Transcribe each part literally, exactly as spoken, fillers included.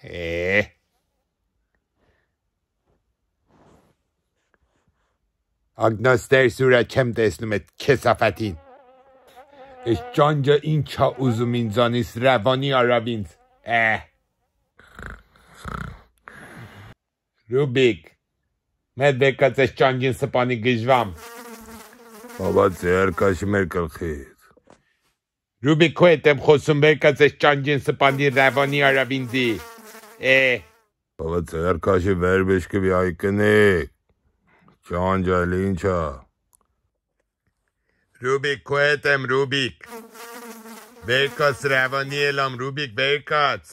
Է Ագնոստեր սուրա չեմ տեսնում էդ քեսաֆատին Էս ճանջը ինչա ուզում ինձանից ռավանի արավ ինձ Է Ռուբիկ Մետ բեկած ես ճանջին սպանի գժվամ Բաբա ձերկաշի մեր կլխից Ռուբիկ քո հետ եմ խոսում բեկած ես ճանջին սպանի ռավանի արավ ինձի Է Բաբա ձերկաշի վերբեշկվի այկնիկ Ճանջը էլ ինչա Ռուբիկ քո հետ եմ Ռուբիկ Բեկած ռավանի էլամ Ռուբիկ բեկած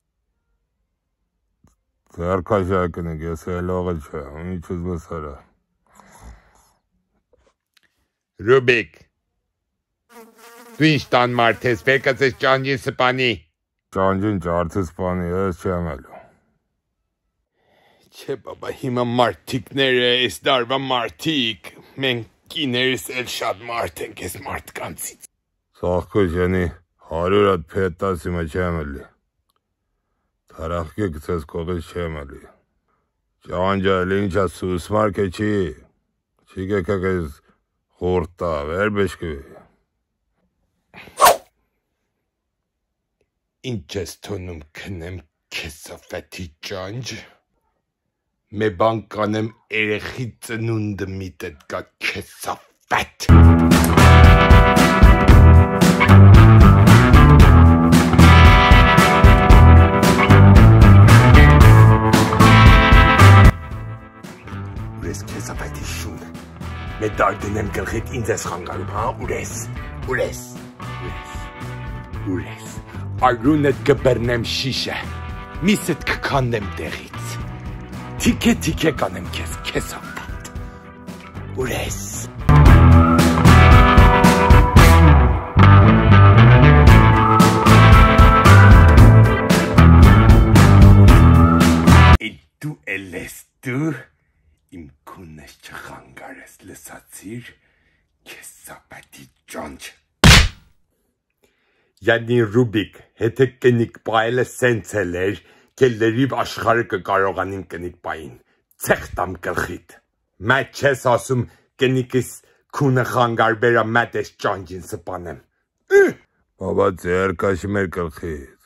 Ձերկաշի այկնիկ ես էլողը չէ ինչ ուզմս արա Ռուբիկ Դու ինչ տան մարդ ես բեկած ես ճանջին սպանի Ճանջին ճարդը սպանի ես չեմ ելու Չէ բաբա հիմա մարդիկները ես դարվա մարդիկ Մենք կիներս էլ շատ մարդ ենք ես մարդկանցից Tzaghkoosh յանի հարյուրատ փետաս հիմա չեմ ելի Թարախկի գցես կողից չեմ ելի Ճանջը էլ ինչա սուսմար կե չի Չի կեկակ ես խորտա վերբեշկվի Ինչ ես թոնում կնեմ քեսաֆետի ճանջ Մե բան կանեմ երեխի ծնունդը միտդ կա քեսաֆետ Ուր ես քեսաֆետի շուն Մե դարդնեմ գլխիտ ինձ ես խանգարում հա ուր ես Ուր ես Ուր ես Արունդ կբրնեմ շիշը Միսդ կքանդեմ տեղից Թիքե թիքե կանեմ քեզ քեսաֆետ Ուր ես Է դու էլ ես դու Իմ քունես չխանգարես լսացիր քեսաֆետի ճանջ Յանի Ռուբիկ հետը կնիկ պայելը սենց էլ էր Կելլերիվ աշխարը կկարողանին կնիկ պային, ծեղ տամ գլխիտ, մատ չես ասում կնիկիս քունը խանգար բերա մատ ես ճանջին սպանեմ Բաբա ձերկաշի մեր կլխից